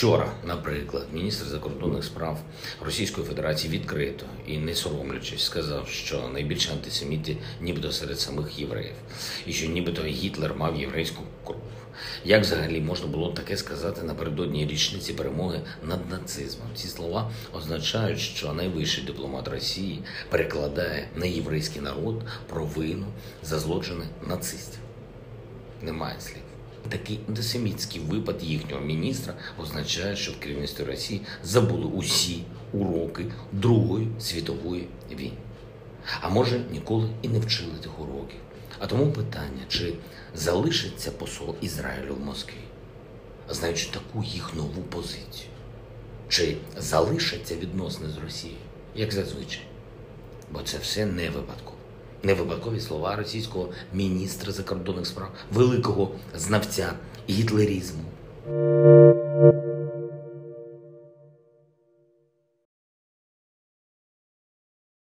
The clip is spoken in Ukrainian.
Вчора, наприклад, міністр закордонних справ Російської Федерації відкрито і не соромлячись сказав, що найбільші антисеміти нібито серед самих євреїв, і що нібито Гітлер мав єврейську кров. Як взагалі можна було таке сказати напередодні річниці перемоги над нацизмом? Ці слова означають, що найвищий дипломат Росії перекладає на єврейський народ провину за злочини нацистів. Немає слів. Такий антисемітський випад їхнього міністра означає, що в керівництві Росії забули усі уроки Другої світової війни. А може, ніколи і не вчили тих уроків. А тому питання, чи залишиться посол Ізраїлю в Москві, знаючи таку їх нову позицію? Чи залишаться відносини з Росією, як зазвичай? Бо це все не випадково. Не випадкові слова російського міністра закордонних справ, великого знавця гітлерізму.